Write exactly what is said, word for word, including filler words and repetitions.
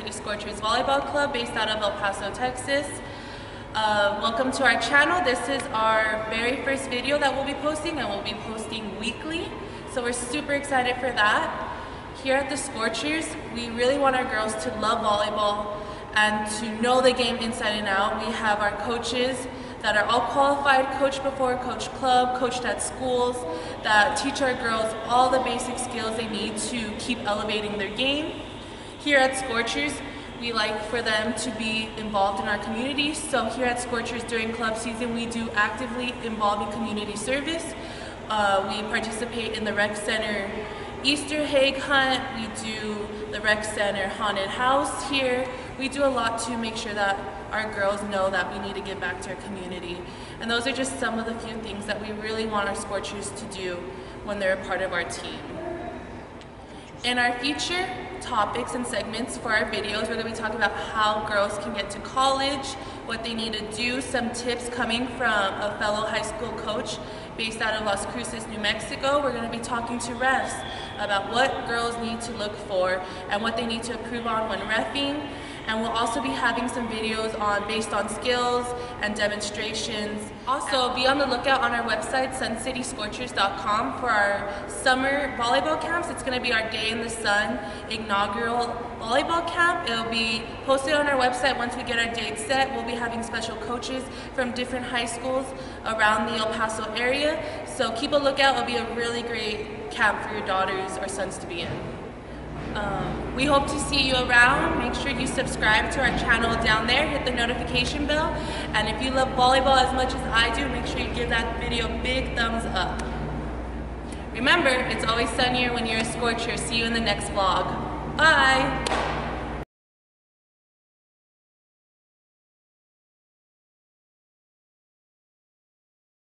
City Scorchers Volleyball Club based out of El Paso, Texas. Uh, welcome to our channel. This is our very first video that we'll be posting, and we'll be posting weekly. So we're super excited for that. Here at the Scorchers, we really want our girls to love volleyball and to know the game inside and out. We have our coaches that are all qualified, coached before, coached club, coached at schools, that teach our girls all the basic skills they need to keep elevating their game. Here at Scorchers, we like for them to be involved in our community. So here at Scorchers during club season, we do actively involve in community service. Uh, we participate in the rec center Easter egg hunt. We do the rec center haunted house here. We do a lot to make sure that our girls know that we need to give back to our community. And those are just some of the few things that we really want our Scorchers to do when they're a part of our team. In our future topics and segments for our videos, we're going to be talking about how girls can get to college, what they need to do, some tips coming from a fellow high school coach based out of Las Cruces, New Mexico. We're going to be talking to refs about what girls need to look for and what they need to improve on when reffing. And we'll also be having some videos on based on skills and demonstrations. Also, be on the lookout on our website, sun city scorchers dot com, for our summer volleyball camps. It's going to be our Day in the Sun inaugural volleyball camp. It'll be posted on our website once we get our date set. We'll be having special coaches from different high schools around the El Paso area. So keep a lookout. It'll be a really great camp for your daughters or sons to be in. Um, we hope to see you around. Make sure you subscribe to our channel down there, hit the notification bell, and if you love volleyball as much as I do, make sure you give that video a big thumbs up. Remember, it's always sunnier when you're a Scorcher. See you in the next vlog. Bye!